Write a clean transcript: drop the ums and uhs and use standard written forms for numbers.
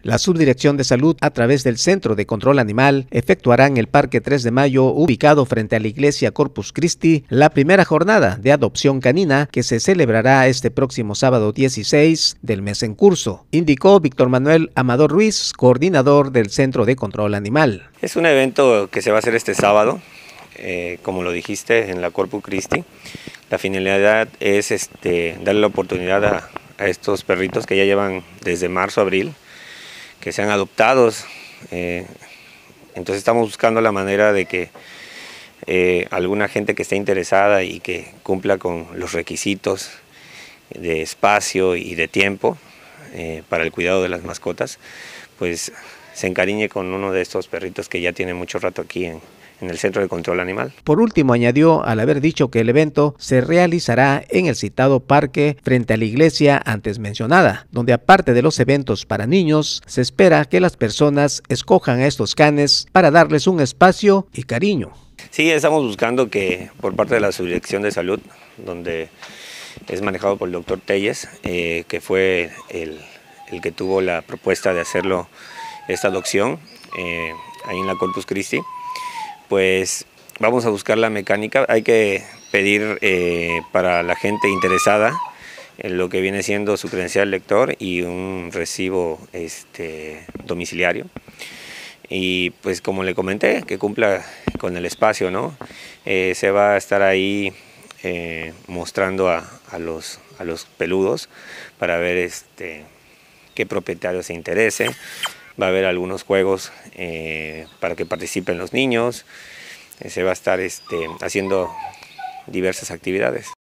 La Subdirección de Salud, a través del Centro de Control Animal, efectuará en el Parque 3 de Mayo, ubicado frente a la Iglesia Corpus Christi, la primera jornada de adopción canina que se celebrará este próximo sábado 16 del mes en curso, indicó Víctor Manuel Amador Ruiz, coordinador del Centro de Control Animal. Es un evento que se va a hacer este sábado, como lo dijiste, en la Corpus Christi. La finalidad es darle la oportunidad a estos perritos que ya llevan desde marzo, abril, que sean adoptados. Entonces estamos buscando la manera de que alguna gente que esté interesada y que cumpla con los requisitos de espacio y de tiempo para el cuidado de las mascotas, pues se encariñe con uno de estos perritos que ya tiene mucho rato aquí en el Centro de Control Animal. Por último, añadió, al haber dicho que el evento se realizará en el citado parque frente a la iglesia antes mencionada, donde aparte de los eventos para niños, se espera que las personas escojan a estos canes para darles un espacio y cariño. Sí, estamos buscando que por parte de la Subdirección de Salud, donde es manejado por el doctor Telles, que fue el que tuvo la propuesta de hacerlo, esta adopción, ahí en la Corpus Christi, pues vamos a buscar la mecánica. Hay que pedir para la gente interesada lo que viene siendo su credencial lector y un recibo domiciliario. Y pues como le comenté, que cumpla con el espacio, ¿no? Se va a estar ahí mostrando a los peludos para ver qué propietario se interese. Va a haber algunos juegos para que participen los niños. Se va a estar haciendo diversas actividades.